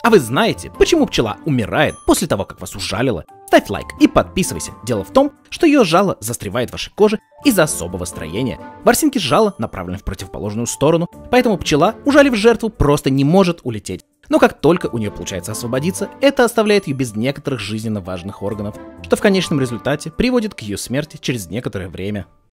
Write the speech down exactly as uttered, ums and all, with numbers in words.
А вы знаете, почему пчела умирает после того, как вас ужалила? Ставь лайк и подписывайся. Дело в том, что ее жало застревает в вашей коже из-за особого строения. Ворсинки жала направлены в противоположную сторону, поэтому пчела, ужалив жертву, просто не может улететь. Но как только у нее получается освободиться, это оставляет ее без некоторых жизненно важных органов, что в конечном результате приводит к ее смерти через некоторое время.